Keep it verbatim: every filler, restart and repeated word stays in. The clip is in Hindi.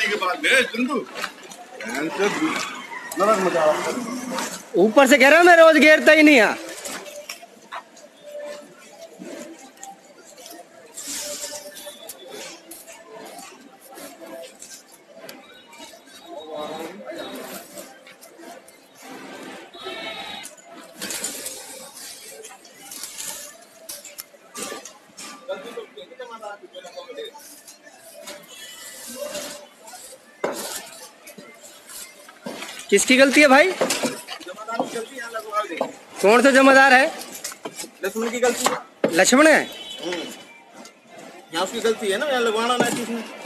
गलती के बाद दे चंदू ऊपर से कह रहा हूं मैं रोज घेरता ही नहीं है। किसकी गलती है भाई? जमादार की गलती, यहाँ लगवा दे। कौन सा जमादार है? लक्ष्मण की गलती है। लक्ष्मण है? यहाँ उसकी गलती है ना, यहाँ लगवाना ना किसने।